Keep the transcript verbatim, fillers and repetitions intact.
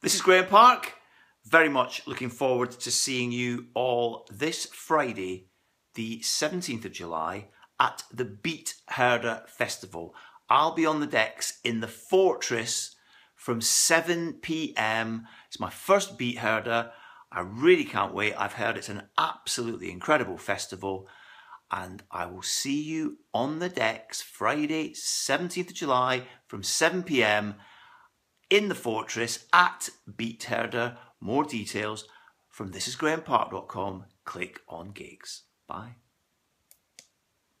This is Graeme Park. Very much looking forward to seeing you all this Friday, the seventeenth of July, at the Beat Herder Festival. I'll be on the decks in the Fortress from seven p m. It's my first Beat Herder. I really can't wait. I've heard it's an absolutely incredible festival, and I will see you on the decks Friday, seventeenth of July from seven p m in the Fortress at Beat Herder. More details from this is graeme park dot com. Click on gigs. Bye.